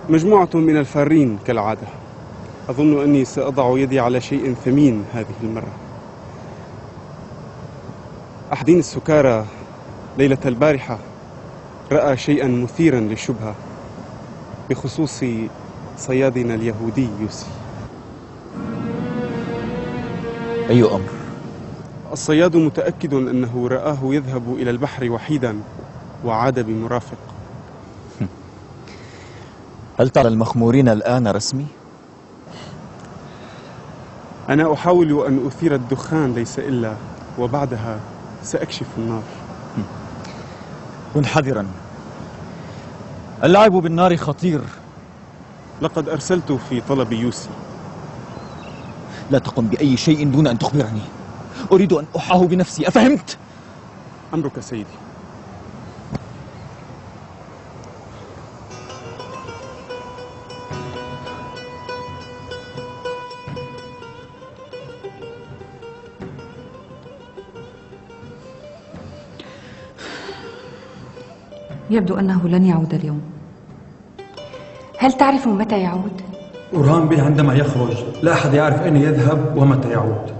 مجموعة من الفارين كالعادة. أظن أني سأضع يدي على شيء ثمين هذه المرة. أحدين السكارى ليلة البارحة رأى شيئا مثيرا للشبهة بخصوص صيادنا اليهودي يوسي. أي أمر؟ الصياد متأكد أنه رآه يذهب إلى البحر وحيدا وعاد بمرافق. هل ترى المخمورين الآن رسمي؟ أنا أحاول أن أثير الدخان ليس إلا، وبعدها سأكشف النار. كن حذرا، اللعب بالنار خطير. لقد أرسلت في طلب يوسي. لا تقم بأي شيء دون أن تخبرني. أريد أن أحاه بنفسي، أفهمت؟ أمرك سيدي. يبدو أنه لن يعود اليوم. هل تعرف متى يعود؟ أورهان به عندما يخرج لا أحد يعرف أين يذهب ومتى يعود.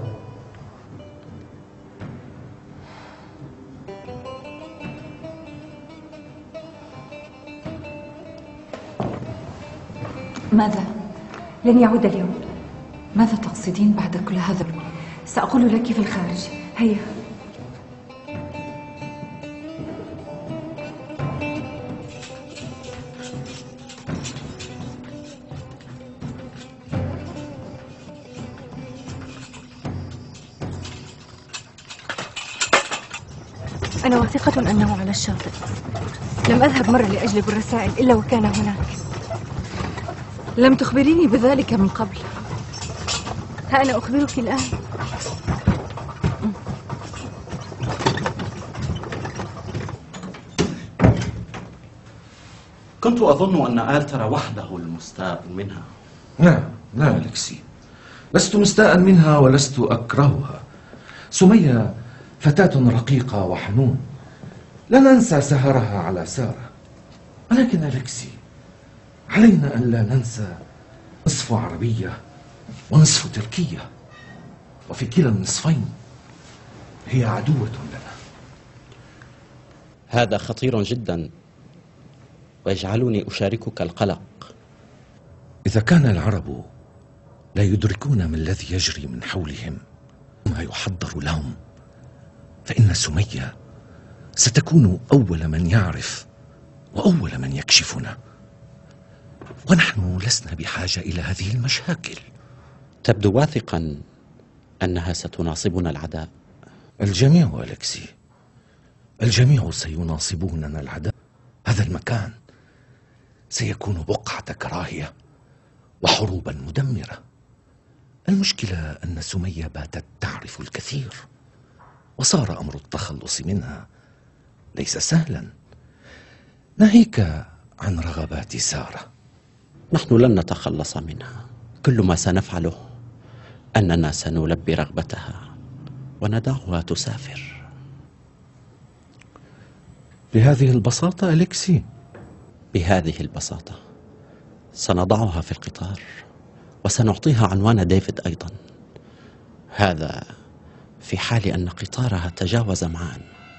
ماذا؟ لن يعود اليوم. ماذا تقصدين بعد كل هذا؟ سأقول لك في الخارج. هيا. أنا واثقة أنه على الشاطئ. لم أذهب مرة لأجلب الرسائل إلا وكان هناك. لم تخبريني بذلك من قبل. ها أنا أخبرك الآن. كنت أظن أن آلتر وحده المستاء منها. لا أليكسي، لست مستاء منها ولست أكرهها. سمية فتاة رقيقة وحنون، لا ننسى سهرها على سارة. ولكن أليكسي، علينا أن لا ننسى نصف عربية ونصف تركية، وفي كلا النصفين هي عدوة لنا. هذا خطير جدا ويجعلني أشاركك القلق. إذا كان العرب لا يدركون ما الذي يجري من حولهم ما يحضر لهم، فإن سمية ستكون أول من يعرف وأول من يكشفنا، ونحن لسنا بحاجة إلى هذه المشاكل. تبدو واثقا أنها ستناصبنا العداء. الجميع أليكسي، الجميع سيناصبوننا العداء. هذا المكان سيكون بقعة كراهية وحروبا مدمرة. المشكلة أن سمية باتت تعرف الكثير، وصار أمر التخلص منها ليس سهلا، ناهيك عن رغبات سارة. نحن لن نتخلص منها. كل ما سنفعله أننا سنلبي رغبتها وندعها تسافر. بهذه البساطة أليكسي؟ بهذه البساطة. سنضعها في القطار وسنعطيها عنوان ديفيد أيضا، هذا في حال أن قطارها تجاوز معان.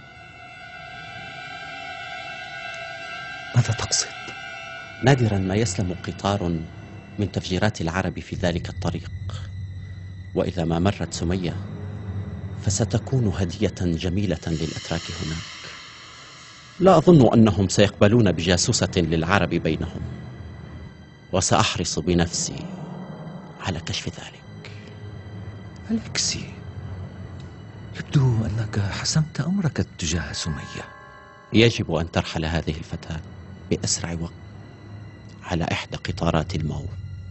ماذا تقصد؟ نادرا ما يسلم قطار من تفجيرات العرب في ذلك الطريق، وإذا ما مرت سمية فستكون هدية جميلة للأتراك هناك. لا أظن أنهم سيقبلون بجاسوسة للعرب بينهم، وسأحرص بنفسي على كشف ذلك. أليكسي، يبدو أنك حسمت أمرك تجاه سمية. يجب أن ترحل هذه الفتاة بأسرع وقت على إحدى قطارات الموت.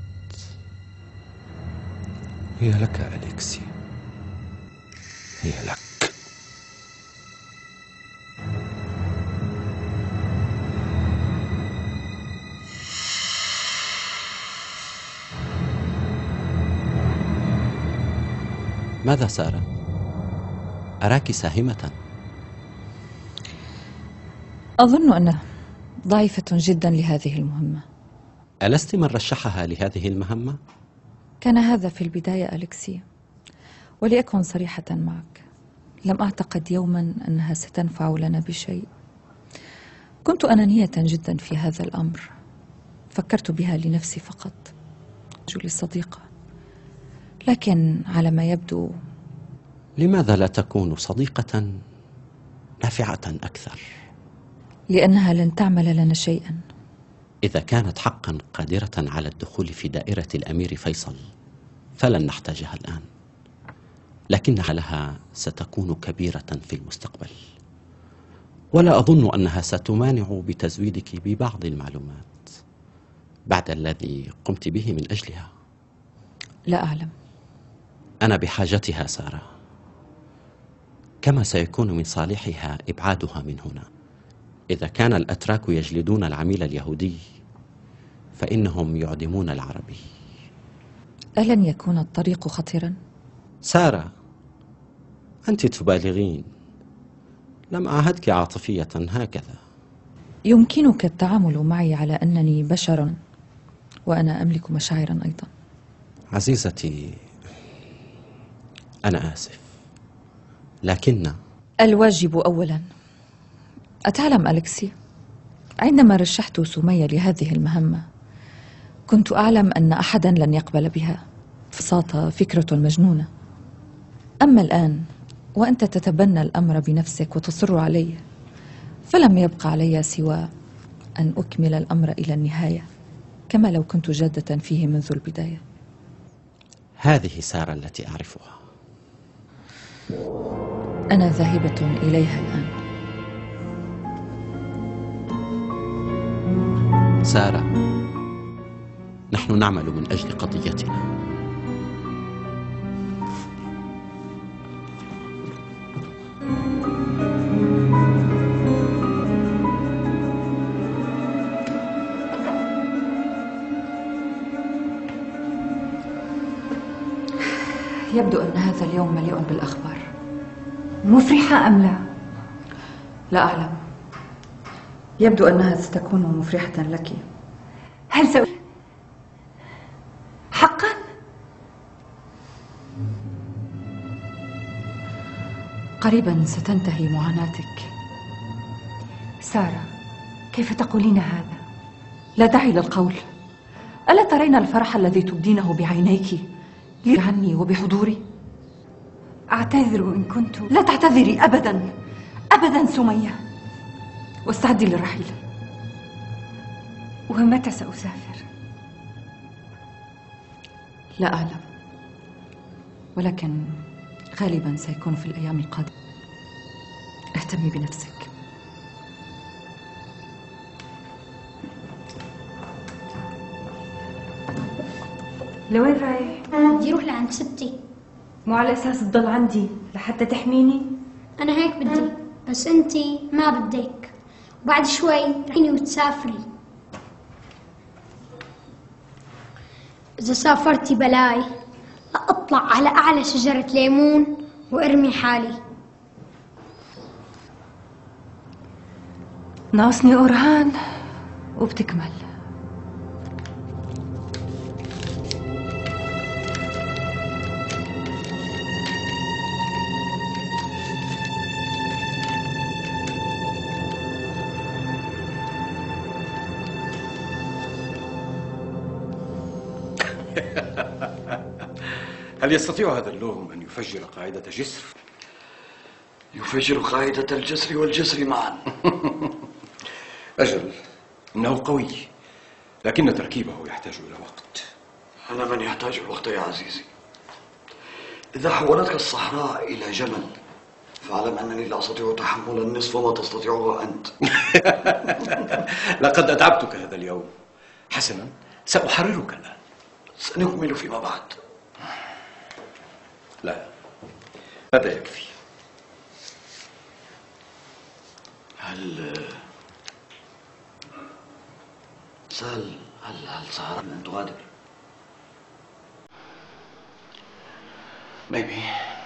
هي لك أليكسي، هي لك. ماذا سارة؟ أراك ساهمة. أظن أنها ضعيفة جدا لهذه المهمة. ألست من رشحها لهذه المهمة؟ كان هذا في البداية أليكسي، ولأكن صريحة معك، لم أعتقد يوما أنها ستنفع لنا بشيء. كنت أنانية جدا في هذا الأمر، فكرت بها لنفسي فقط، جولي صديقة، لكن على ما يبدو. لماذا لا تكون صديقة نافعة أكثر؟ لأنها لن تعمل لنا شيئا. إذا كانت حقا قادرة على الدخول في دائرة الأمير فيصل فلن نحتاجها الآن، لكنها لها ستكون كبيرة في المستقبل، ولا أظن أنها ستمانع بتزويدك ببعض المعلومات بعد الذي قمت به من أجلها. لا أعلم. أنا بحاجتها سارة، كما سيكون من صالحها إبعادها من هنا. إذا كان الأتراك يجلدون العميل اليهودي فإنهم يعدمون العربي. ألن يكون الطريق خطرا؟ سارة، أنت تبالغين، لم أعهدك عاطفية هكذا. يمكنك التعامل معي على أنني بشر وأنا أملك مشاعرا أيضا. عزيزتي، أنا آسف، لكن الواجب أولا. أتعلم أليكسي، عندما رشحت سمية لهذه المهمة كنت أعلم أن أحدا لن يقبل بها، ببساطة فكرة مجنونة. أما الآن وأنت تتبنى الأمر بنفسك وتصر عليه، فلم يبق علي سوى أن أكمل الأمر إلى النهاية كما لو كنت جادة فيه منذ البداية. هذه سارة التي أعرفها. أنا ذاهبة إليها الآن. سارة، نحن نعمل من أجل قضيتنا. يبدو أن هذا اليوم مليء بالأخبار. مفرحة أم لا؟ لا أعلم، يبدو أنها ستكون مفرحة لك. هل حقا؟ قريبا ستنتهي معاناتك. سارة، كيف تقولين هذا؟ لا داعي للقول. ألا ترين الفرح الذي تبدينه بعينيك لي عني وبحضوري؟ أعتذر إن كنت. لا تعتذري أبدا أبدا سمية، واستعدي للرحيل. ومتى سأسافر؟ لا أعلم، ولكن غالبا سيكون في الأيام القادمة. اهتمي بنفسك. لوين رايح؟ بدي اروح لعند ستي. مو على اساس تضل عندي لحتى تحميني؟ انا هيك بدي، بس انتي ما بدك، وبعد شوي رحيني وتسافري. اذا سافرتي بلاي اطلع على اعلى شجرة ليمون وارمي حالي. ناقصني أورهان وبتكمل. هل يستطيع هذا اللوم أن يفجر قاعدة جسر؟ يفجر قاعدة الجسر والجسر معا. أجل، إنه قوي، لكن تركيبه يحتاج إلى وقت. أنا من يحتاج الوقت يا عزيزي. إذا حولتك الصحراء إلى جمل فاعلم أنني لا أستطيع تحمل النصف ما تستطيعه أنت. لقد أتعبتك هذا اليوم. حسنا، سأحررك الآن. سنكمل فيما بعد. لا، هذا يكفي. هل سهل أن تغادر؟ maybe.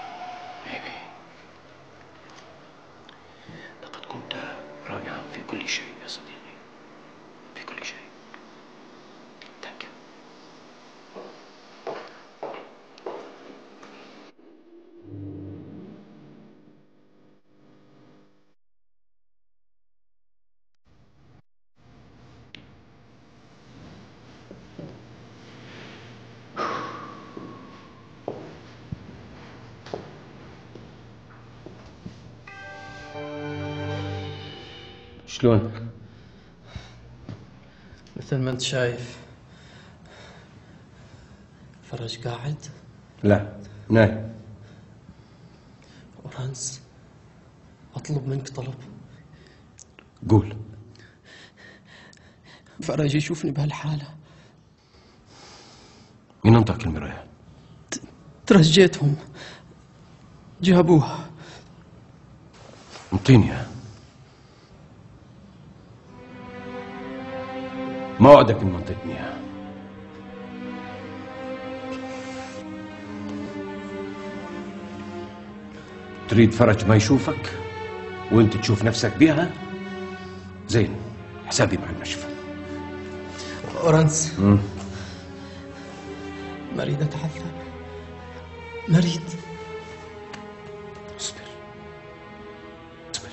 لقد كنت رائعا في كل شيء يا صديقي، في كل شيء. شلون؟ مثل ما انت شايف. فرج قاعد؟ لا، نايم. أورانس، أطلب منك طلب. قول. فرج يشوفني بهالحالة. مين انطاك المراية؟ ترجيتهم، جابوها. انطيني اياها. ما وعدك ان ما انطيتني اياها. تريد فرج ما يشوفك وانت تشوف نفسك بيها؟ زين، حسابي مع المشفى. أورانس، ما أريد أتعذب، ما أريد. اصبر اصبر.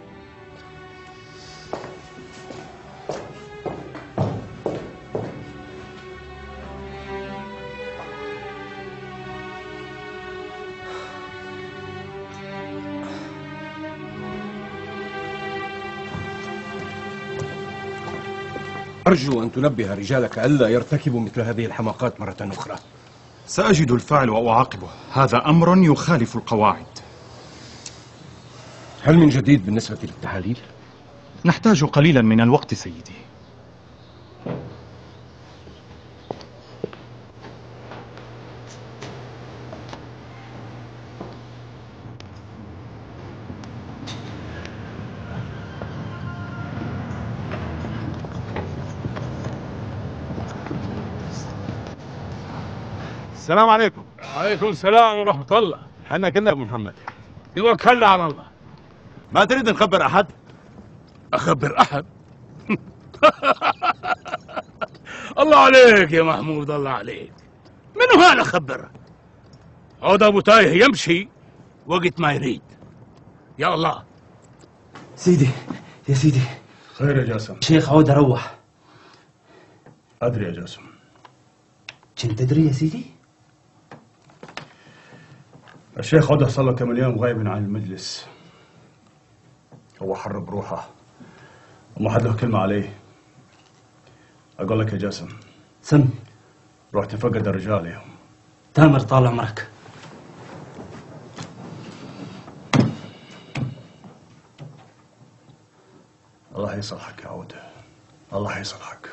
أرجو أن تنبه رجالك ألا يرتكبوا مثل هذه الحماقات مرة أخرى. سأجد الفاعل وأعاقبه، هذا أمر يخالف القواعد. هل من جديد بالنسبة للتحاليل؟ نحتاج قليلا من الوقت سيدي. السلام عليكم. وعليكم السلام ورحمة الله. حنا كنا ابو محمد. توكلنا على الله. ما تريد نخبر احد؟ اخبر احد؟ الله عليك يا محمود، الله عليك. منو هذا خبر؟ عود ابو تايه يمشي وقت ما يريد. يا الله. سيدي يا سيدي. خير يا جاسم. شيخ عود اروح. أدري يا جاسم. كنت تدري يا سيدي؟ الشيخ عودة صار له كم يوم غايب عن المجلس. هو حر بروحه وما حد له كلمة عليه. أقول لك يا جاسم. سم. روح تفقد الرجال. تامر طال عمرك. الله يصلحك يا عودة، الله يصلحك.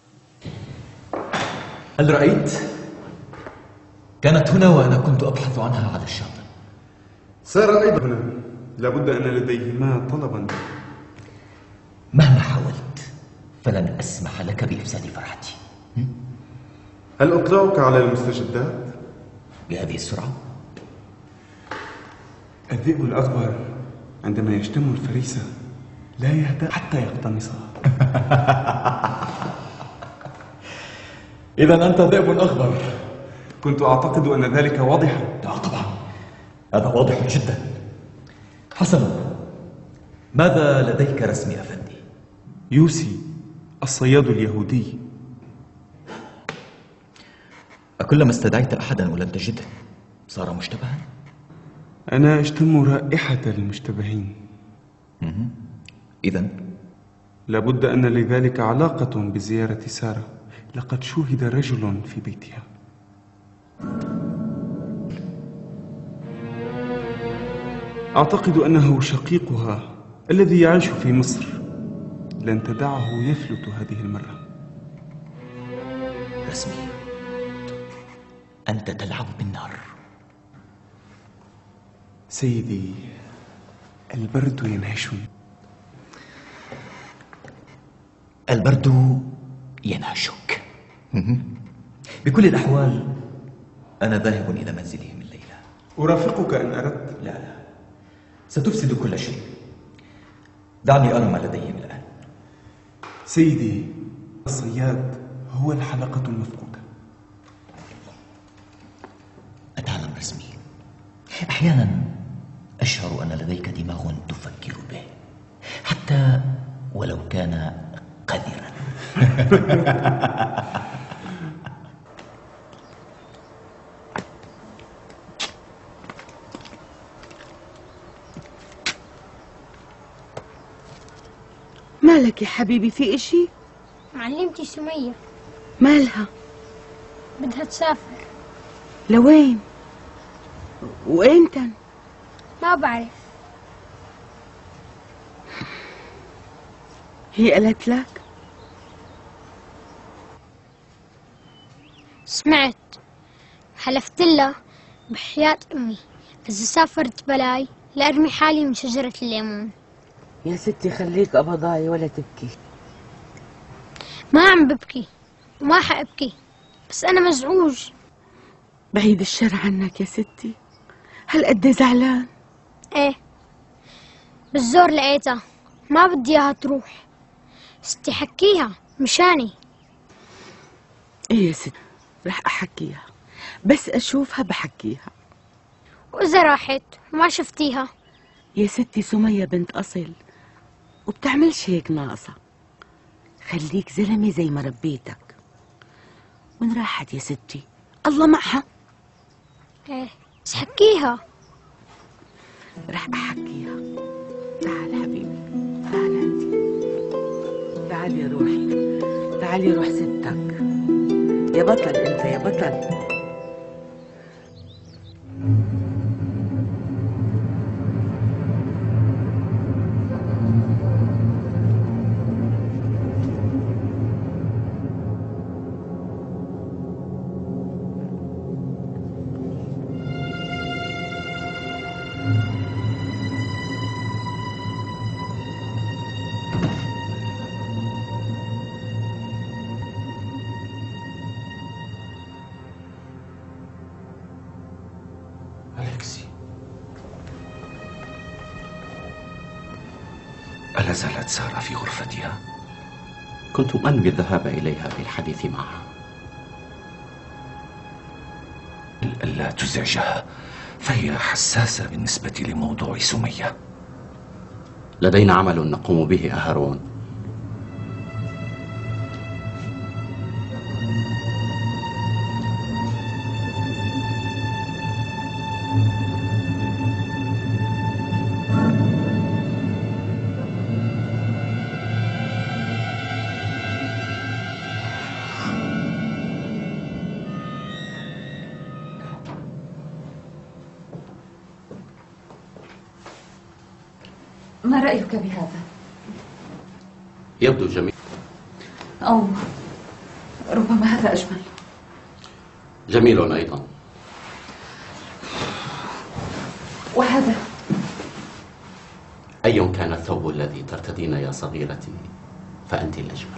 هل رأيت؟ كانت هنا وأنا كنت أبحث عنها على الشاطئ. سار أيضا هنا، لابد أن لديهما طلبا. مهما حاولت فلن أسمح لك بإفساد فرحتي. هل أطلعك على المستجدات؟ بهذه السرعة؟ الذئب الأكبر عندما يشتم الفريسة لا يهدأ حتى يقتنصها. إذا أنت ذئب أخضر. كنت أعتقد أن ذلك واضحا. لا طبعا، هذا واضح جدا. حسنا، ماذا لديك رسمي أفندي؟ يوسي الصياد اليهودي. أكلما استدعيت أحدا ولم تجده صار مشتبها؟ أنا أشتم رائحة المشتبهين. إذن لابد أن لذلك علاقة بزيارة سارة. لقد شوهد رجل في بيتها. أعتقد أنه شقيقها الذي يعيش في مصر. لن تدعه يفلت هذه المرة. رسمي، أنت تلعب بالنار. سيدي، البرد ينهشني. البرد ينهشك. بكل الأحوال أنا ذاهب إلى منزلهم الليلة. أرافقك إن أردت. لا، ستفسد كل شيء. دعني أرى ما لديهم الآن. سيدي، الصياد هو الحلقة المفقودة. أتعلم رسمي، أحيانا أشعر أن لديك دماغ تفكر به، حتى ولو كان قذرا. مالك يا حبيبي، في اشي؟ معلمتي سمية مالها؟ بدها تسافر. لوين؟ وإمتى؟ ما بعرف. هي قالت لك؟ سمعت. حلفت لها بحياة أمي إذا سافرت بلاي لأرمي حالي من شجرة الليمون. يا ستي خليك أبضاي ولا تبكي. ما عم ببكي وما حأبكي، بس أنا مزعوج. بعيد الشر عنك يا ستي، هالقد زعلان؟ ايه، بالزور لقيتها، ما بدي اياها تروح. ستي حكيها مشاني. ايه يا ستي، رح أحكيها، بس أشوفها بحكيها. وإذا راحت وما شفتيها؟ يا ستي سمية بنت أصل وبتعملش هيك ناقصة. خليك زلمة زي ما ربيتك. وين راحت يا ستي؟ الله معها. ايه، بس حكيها. رح أحكيها. تعال حبيبي، تعال انت، تعال يا روحي، تعال يا روح ستك. يا بطل انت يا بطل. ألا زالت سارة في غرفتها؟ كنت أنوي الذهاب إليها للحديث معها. ألا تزعجها، فهي حساسة بالنسبة لموضوع سمية. لدينا عمل نقوم به هارون. ما رأيك بهذا؟ يبدو جميل. أو ربما هذا أجمل. جميل أيضا. وهذا؟ أي كان الثوب الذي ترتدين يا صغيرتي فأنت الأجمل.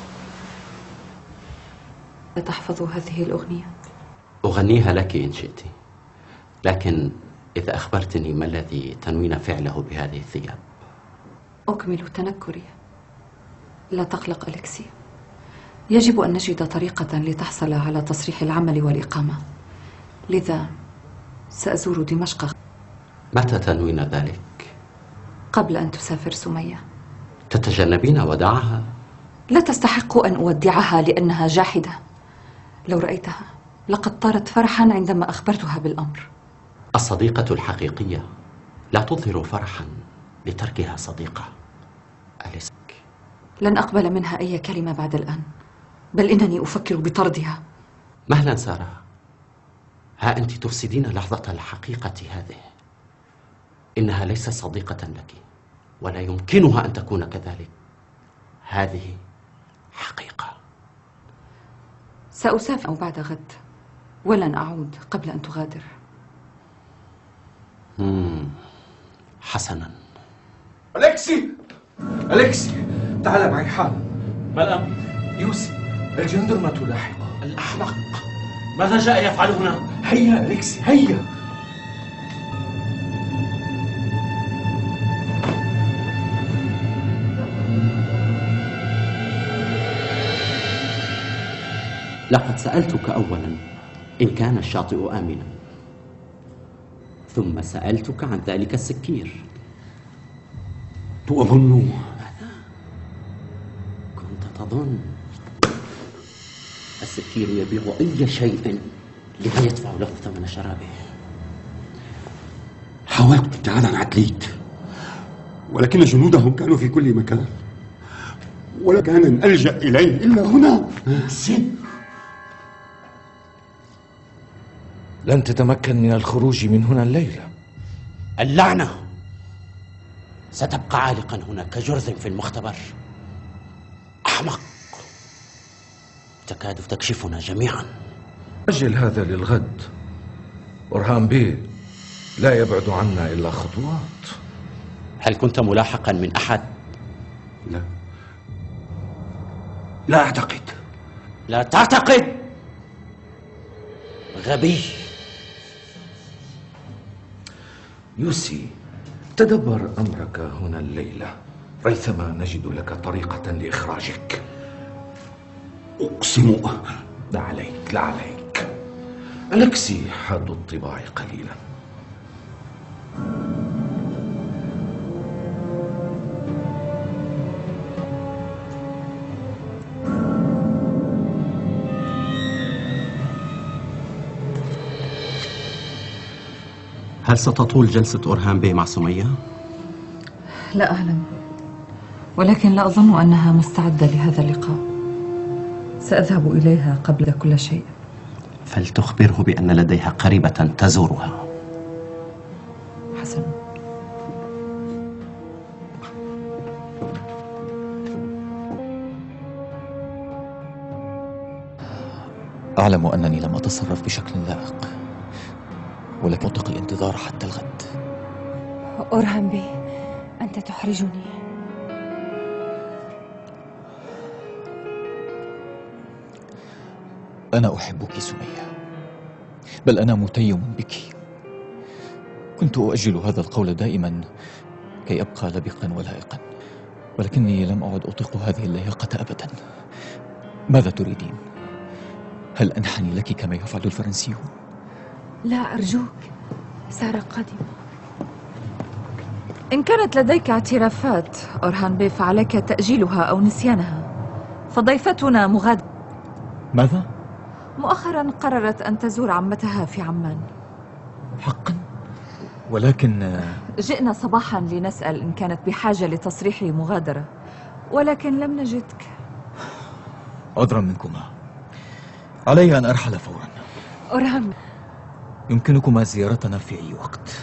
تحفظ هذه الأغنية؟ أغنيها لك إن شئت، لكن إذا أخبرتني ما الذي تنوين فعله بهذه الثياب. أكمل تنكري. لا تقلق أليكسي، يجب أن نجد طريقة لتحصل على تصريح العمل والإقامة، لذا سأزور دمشق. متى تنوين ذلك؟ قبل أن تسافر سمية. تتجنبين وداعها؟ لا تستحق أن أودعها لأنها جاحدة. لو رأيتها لقد طارت فرحا عندما أخبرتها بالأمر. الصديقة الحقيقية لا تظهر فرحا لتركها صديقة. أليسك، لن أقبل منها أي كلمة بعد الآن، بل إنني أفكر بطردها. مهلا سارة، ها أنت تفسدين لحظة الحقيقة هذه. إنها ليست صديقة لك ولا يمكنها أن تكون كذلك. هذه حقيقة. سأسافر بعد غد ولن أعود قبل أن تغادر. حسنا. أليكسي، أليكسي، تعال معي حالا. ما الأمر؟ يوسف، الجندرمة لاحقة. الأحمق، ماذا جاء يفعل هنا؟ هيا أليكسي، هيا. لقد سألتك أولا إن كان الشاطئ آمنا، ثم سألتك عن ذلك السكير. وأظن كنت تظن السكير يبيع أي شيء لمن يدفع له ثمن شرابه. حاولت ابتعاد عن عتليت، ولكن جنودهم كانوا في كل مكان، ولا كان ألجأ إليه إلا هنا. سيد، لن تتمكن من الخروج من هنا الليلة. اللعنة ستبقى عالقا هنا كجرذ في المختبر. أحمق، تكاد تكشفنا جميعا. أجل هذا للغد. أورهان بيه لا يبعد عنا إلا خطوات. هل كنت ملاحقا من أحد؟ لا، لا أعتقد. لا تعتقد، غبي. يوسي، تدبر أمرك هنا الليلة ريثما نجد لك طريقة لإخراجك. أقسم. لا عليك، لا عليك. ألكسي حاد الطباع قليلا. هل ستطول جلسة أورهان بيه مع سمية؟ لا أعلم، ولكن لا أظن أنها مستعدة لهذا اللقاء. سأذهب إليها قبل كل شيء. فلتخبره بأن لديها قريبة تزورها. حسن. أعلم أنني لم أتصرف بشكل لائق، ولكن أطلق الانتظار حتى الغد. أورهان بيه، أنت تحرجني. أنا أحبك سمية، بل أنا متيم بك. كنت أؤجل هذا القول دائما كي أبقى لبقا ولائقا، ولكني لم أعد أطيق هذه اللياقة أبدا. ماذا تريدين؟ هل أنحني لك كما يفعل الفرنسيون؟ لا أرجوك، سارة قادمة. إن كانت لديك اعترافات أورهان بيه فعليك تأجيلها أو نسيانها، فضيفتنا مغادرة. ماذا؟ مؤخرا قررت أن تزور عمتها في عمان. حقا؟ ولكن جئنا صباحا لنسأل إن كانت بحاجة لتصريح مغادرة، ولكن لم نجدك. عذرا منكما، علي أن أرحل فورا. أورهان، يمكنكما زيارتنا في أي وقت.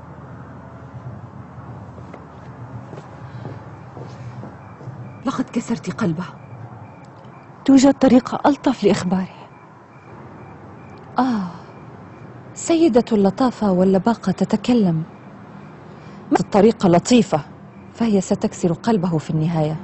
لقد كسرت قلبه. توجد طريقة ألطف لإخباره. سيدة اللطافة واللباقة تتكلم. الطريقة لطيفة، فهي ستكسر قلبه في النهاية.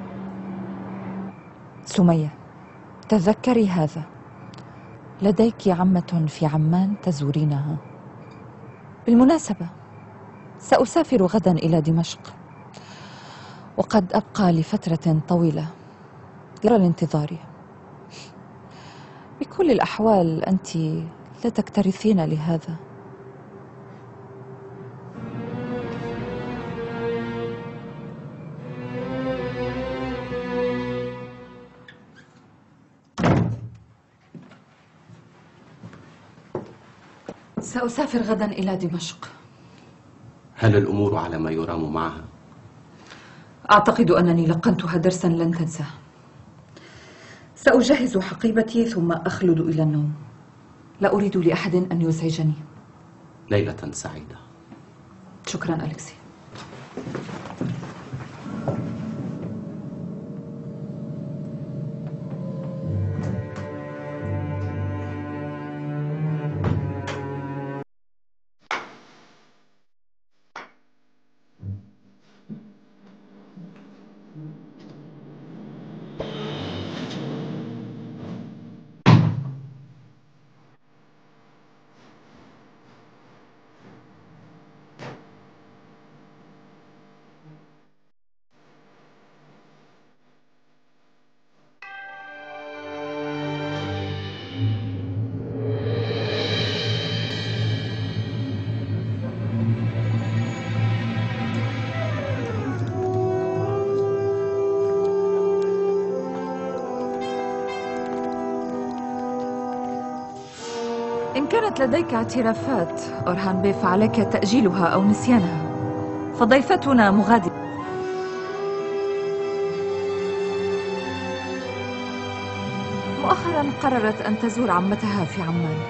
سمية، تذكري هذا، لديك عمة في عمان تزورينها. بالمناسبة، سأسافر غدا إلى دمشق، وقد أبقى لفترة طويلة لانتظاري. بكل الأحوال أنت لا تكترثين لهذا. سأسافر غدا إلى دمشق. هل الأمور على ما يرام معها؟ أعتقد أنني لقنتها درسا لن تنساه. سأجهز حقيبتي ثم أخلد إلى النوم. لا أريد لأحد أن يزعجني. ليلة سعيدة. شكرا أليكسي. إن كانت لديك اعترافات أورهان بيه فعليك تأجيلها أو نسيانها، فضيفتنا مغادرة. قررت أن تزور عمتها في عمان.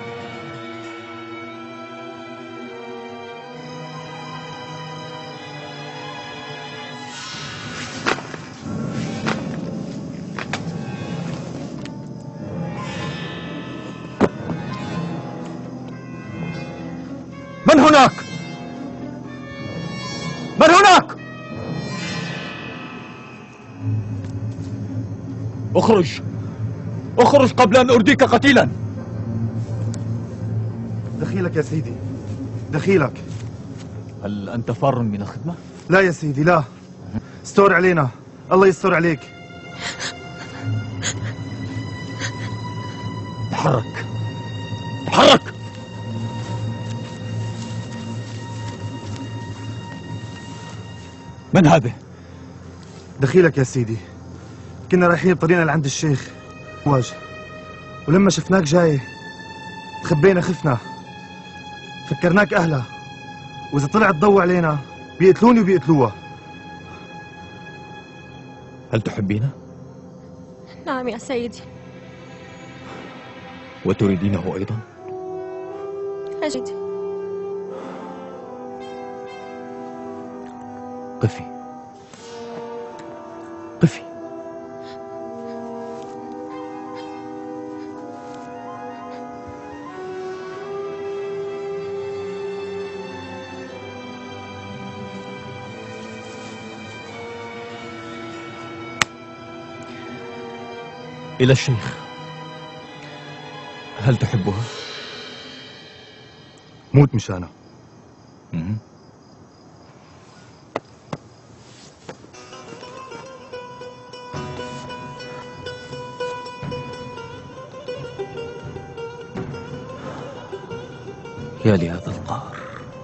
من هناك؟ من هناك؟ اخرج! اخرج قبل أن أرديك قتيلا! دخيلك يا سيدي، دخيلك. هل أنت فار من الخدمة؟ لا يا سيدي لا، استر علينا، الله يستر عليك. تحرك، تحرك! من هذا؟ دخيلك يا سيدي، كنا رايحين بطريقنا لعند الشيخ واجه، ولما شفناك جاي تخبينا خفنا، فكرناك أهلها، وإذا طلع الضوء علينا بيقتلوني وبيقتلوها. هل تحبينه؟ نعم يا سيدي. وتريدينه أيضا؟ أجد. قفي، قفي. إلى الشيخ. هل تحبها؟ موت مشانها. يا لهذا القهر.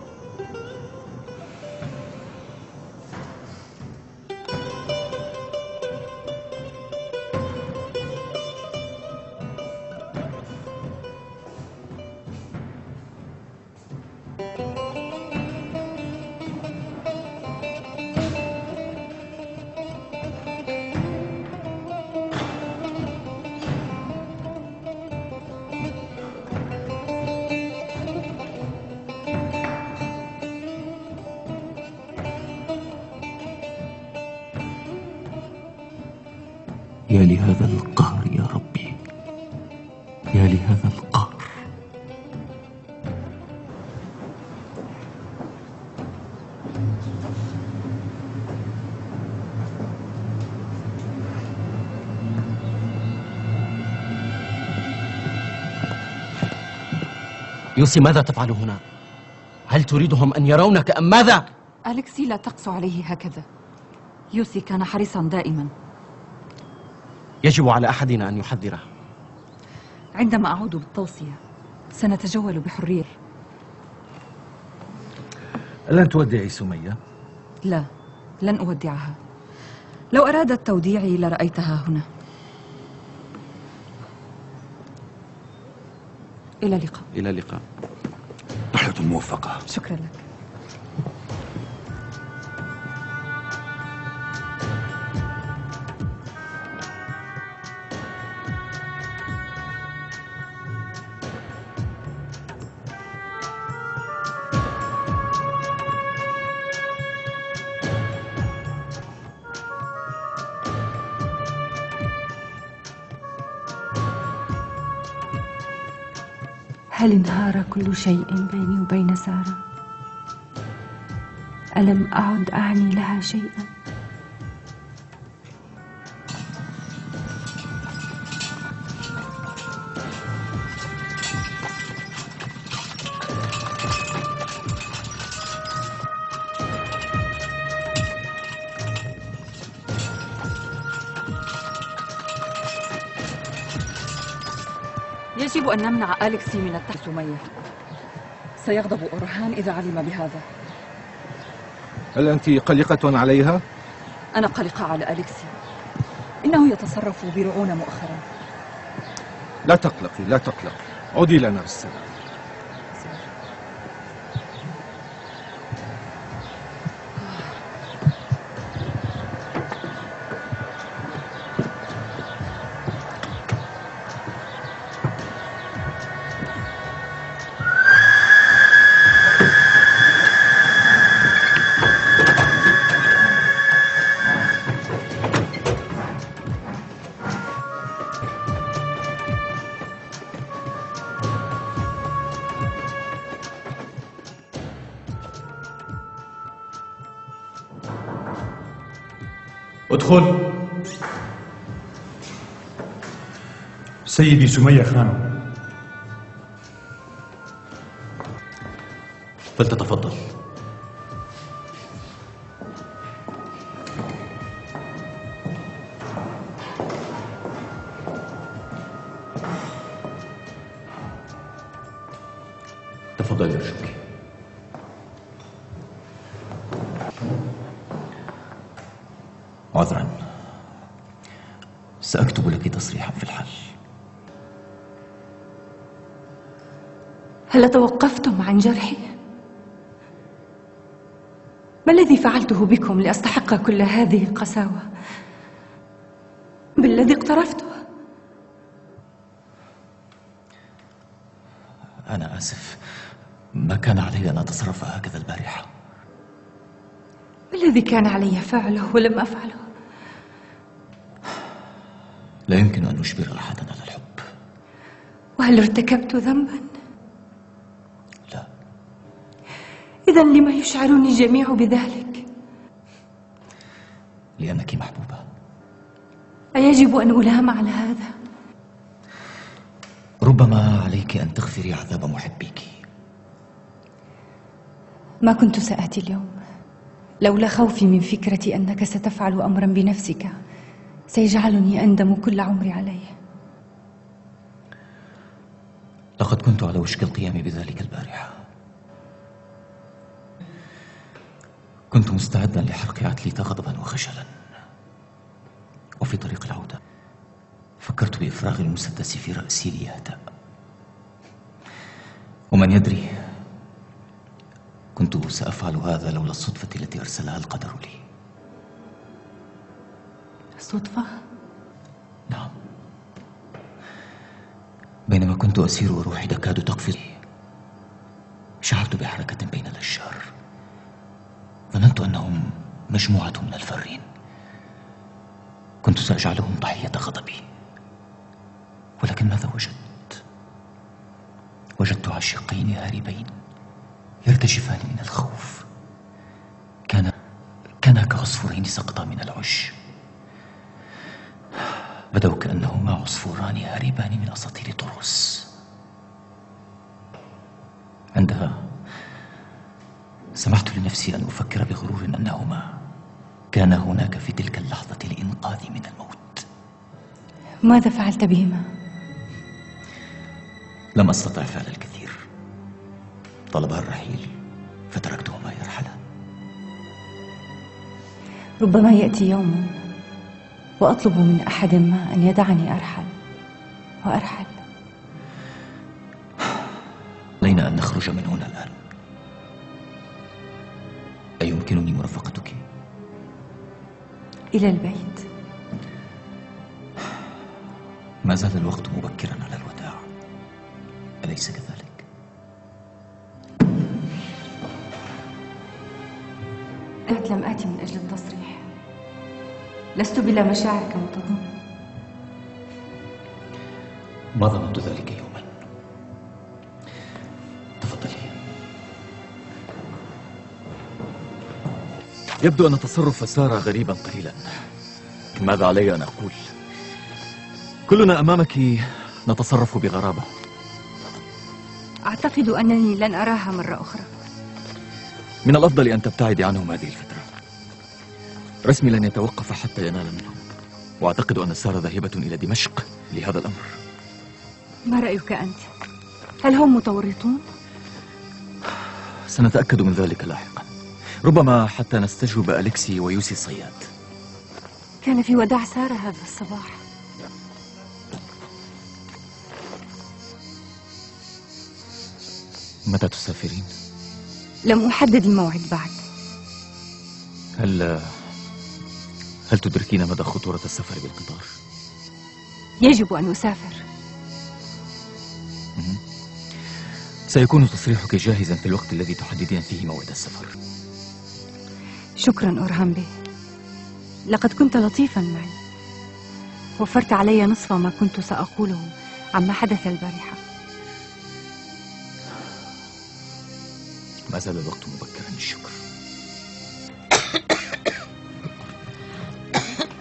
يا لهذا القهر يا ربي، يا لهذا القهر. يوسي، ماذا تفعل هنا؟ هل تريدهم أن يرونك أم ماذا؟ أليكسي، لا تقسو عليه هكذا. يوسي كان حريصا دائما. يجب على أحدنا أن يحذره. عندما أعود بالتوصية سنتجول بحرية. لن تودعي سمية؟ لا، لن أودعها. لو أرادت توديعي لرأيتها هنا. إلى اللقاء. إلى اللقاء. رحلة موفقة. شكرا لك. هل انهار كل شيء بيني وبين سارة؟ ألم أعد أعني لها شيئا؟ يجب أن نمنع أليكسي من سمية. سيغضب أورهان إذا علم بهذا. هل أنت قلقة عليها؟ أنا قلقة على أليكسي. إنه يتصرف برعونة مؤخرا. لا تقلقي، لا تقلقي. عودي لنا بالسلامة. ادخل. سيدي سمية خانم. فلتتفضل. تفضلي أرجوك. عذرا، سأكتب لك تصريحا في الحل. هل توقفتم عن جرحي؟ ما الذي فعلته بكم لأستحق كل هذه القساوة؟ بالذي اقترفته؟ أنا آسف، ما كان علي أن أتصرف هكذا البارحة. ما الذي كان علي فعله ولم أفعله؟ لا يمكن أن نجبر أحدا على الحب. وهل ارتكبت ذنبا؟ لا. إذا لما يشعرني الجميع بذلك؟ لأنك محبوبة. أيجب أن ألام على هذا؟ ربما عليك أن تغفري عذاب محبيك. ما كنت سآتي اليوم لولا خوفي من فكرة أنك ستفعل أمرا بنفسك سيجعلني أندم كل عمري عليه. لقد كنت على وشك القيام بذلك البارحة. كنت مستعدا لحرق عتليت غضبا وخجلا، وفي طريق العودة فكرت بإفراغ المسدس في رأسي ليهدأ. ومن يدري، كنت سأفعل هذا لولا الصدفة التي أرسلها القدر لي. صدفة؟ نعم. بينما كنت أسير وروحي تكاد تقفز، شعرت بحركة بين الأشجار. ظننت أنهم مجموعة من الفارين، كنت سأجعلهم ضحية غضبي. ولكن ماذا وجدت؟ وجدت عاشقين هاربين يرتجفان من الخوف. كانا كعصفورين سقطا من العش. بدوا كأنهما عصفوران هاربان من أساطير طروس. عندها سمحت لنفسي أن أفكر بغرور أنهما كانا هناك في تلك اللحظة لإنقاذي من الموت. ماذا فعلت بهما؟ لم أستطع فعل الكثير. طلبها الرحيل فتركتهما يرحلان. ربما يأتي يوم وأطلب من أحد ما أن يدعني أرحل وأرحل. علينا أن نخرج من هنا الآن. أيمكنني مرافقتك؟ إلى البيت. ما زال الوقت مبكرا على الوداع، أليس كذلك؟ لم آتي من أجل التصريح. لست بلا مشاعر كما تظن. ما ظننت ذلك يوما. تفضلي. يبدو أن تصرف سارة غريبا قليلا. ماذا علي أن أقول؟ كلنا أمامك نتصرف بغرابة. أعتقد أنني لن أراها مرة أخرى. من الأفضل أن تبتعدي عنهم هذه الفترة. رسمي لن يتوقف حتى ينال منهم، وأعتقد أن سارة ذاهبة إلى دمشق لهذا الأمر. ما رأيك أنت؟ هل هم متورطون؟ سنتأكد من ذلك لاحقا، ربما حتى نستجوب أليكسي ويوسي الصياد. كان في وداع سارة هذا الصباح. متى تسافرين؟ لم أحدد الموعد بعد. هل تدركين مدى خطورة السفر بالقطار؟ يجب أن أسافر. سيكون تصريحك جاهزا في الوقت الذي تحددين فيه موعد السفر. شكرا أورهان بي، لقد كنت لطيفا معي. وفرت علي نصف ما كنت سأقوله عما حدث البارحة. ما زال الوقت مبكرا للشكر.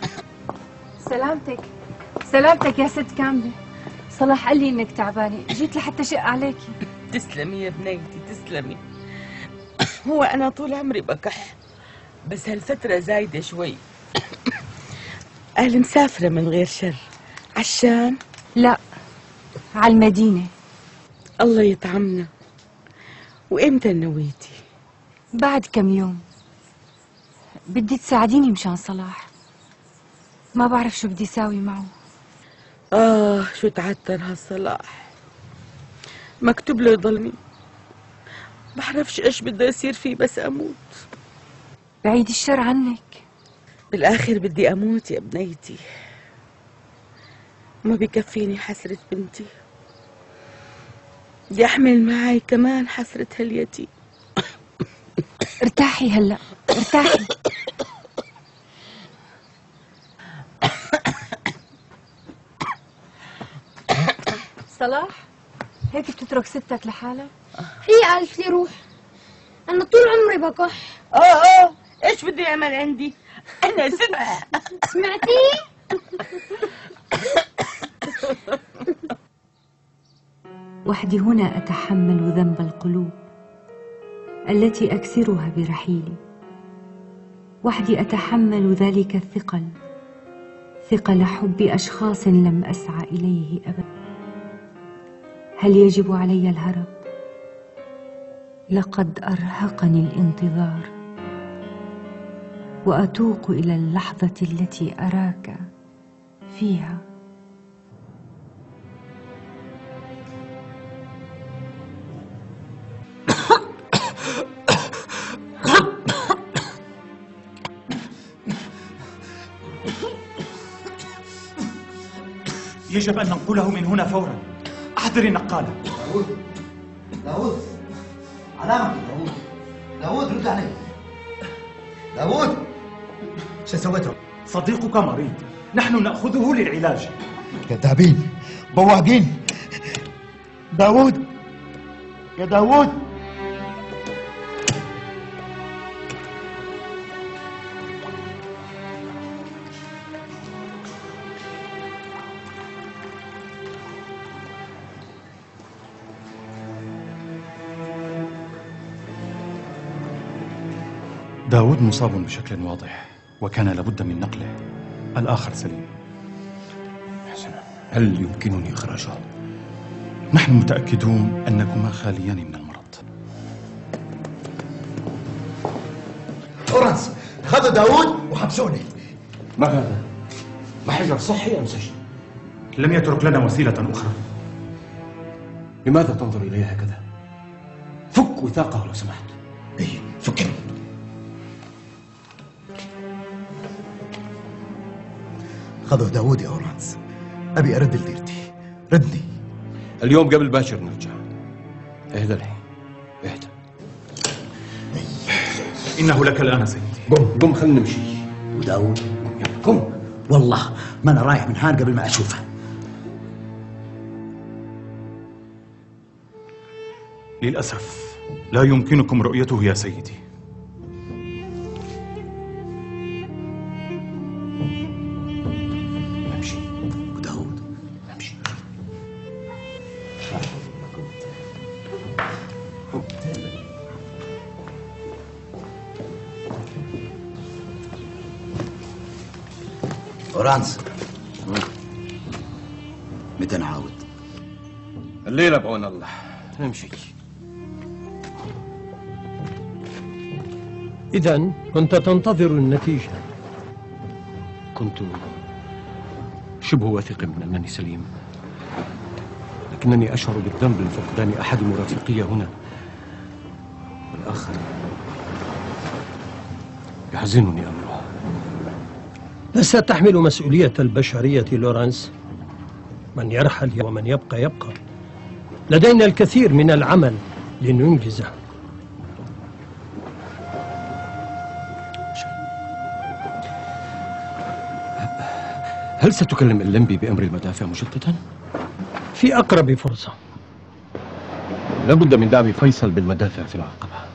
سلامتك سلامتك يا ست كاملة. صلاح قال لي انك تعبانة، جيت لحتى شق عليكي. تسلمي يا بنيتي تسلمي. هو أنا طول عمري بكح، بس هالفترة زايدة شوي. أهل مسافرة من غير شر. عالشام؟ لا، على المدينة. الله يطعمنا. وإمتى نويتي؟ بعد كم يوم. بدي تساعديني مشان صلاح، ما بعرف شو بدي ساوي معه. شو تعتر هالصلاح، مكتوب له يضلني. بعرفش ايش بده يصير فيه بس اموت. بعيد الشر عنك. بالاخر بدي اموت يا بنيتي، ما بكفيني حسرة بنتي، بدي احمل معي كمان حسرة هاليتيم. ارتاحي هلا ارتاحي. صلاح هيك بتترك ستك لحالها؟ هي قالت لي روح، أنا طول عمري بكح. ايش بده يعمل عندي؟ أنا سمعتي؟ وحدي هنا أتحمل ذنب القلوب التي أكسرها برحيلي. وحدي أتحمل ذلك الثقل، ثقل حب أشخاص لم أسعى إليه أبدا. هل يجب علي الهرب؟ لقد أرهقني الانتظار، وأتوق إلى اللحظة التي أراك فيها. يجب أن ننقله من هنا فورا. أحضري النقالة. داوود علامك. داوود رد علي. داوود شو سويته؟ صديقك مريض، نحن نأخذه للعلاج. كذابين بواقين. داوود يا داوود. داود مصاب بشكل واضح وكان لابد من نقله. الآخر سليم. حسنا، هل يمكنني إخراجه؟ نحن متأكدون أنكما خاليان من المرض. أورانس خذوا داوود وحبسوني. ما هذا؟ محجر صحي أم سجن؟ لم يترك لنا وسيلة أخرى. لماذا تنظر إلي هكذا؟ فك وثاقه لو سمحت. إيه فكني. خذوا داوود يا أورانس، أبي أرد لديرتي. ردني اليوم قبل باكر نرجع. اهدى الحين اهدى. إنه لك الآن سيدي. قم خلينا نمشي. وداوود قم. والله ما أنا رايح من هان قبل ما أشوفه. للأسف لا يمكنكم رؤيته يا سيدي. امشي وداوود امشي. أورانس متى نعاود؟ الليلة بعون الله. نمشي. إذن كنت تنتظر النتيجة؟ كنت شبه واثق من أنني سليم، لكنني أشعر بالذنب لفقدان أحد مرافقي هنا، والآخر يحزنني أمره. لست تحمل مسؤولية البشرية لورانس. من يرحل ومن يبقى يبقى. لدينا الكثير من العمل لننجزه. هل ستكلم اللمبي بأمر المدافع مجددا؟ في أقرب فرصة. لابد من دعم فيصل بالمدافع في العقبة.